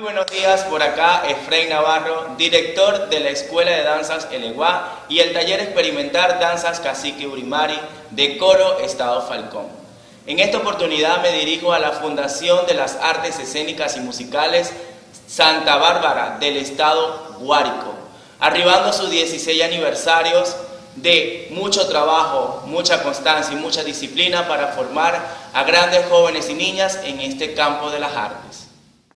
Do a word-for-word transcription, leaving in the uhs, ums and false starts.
buenos días, por acá Efraín Navarro, director de la Escuela de Danzas El Eguá y el taller experimental Danzas Cacique Urimari de Coro Estado Falcón. En esta oportunidad me dirijo a la Fundación de las Artes Escénicas y Musicales Santa Bárbara del Estado Guárico, arribando a sus dieciséis aniversarios de mucho trabajo, mucha constancia y mucha disciplina para formar a grandes jóvenes y niñas en este campo de las artes.